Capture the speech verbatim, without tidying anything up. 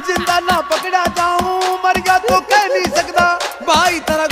जिंदा ना पकड़ा जाऊं, मर गया तो कह नहीं सकता भाई तेरा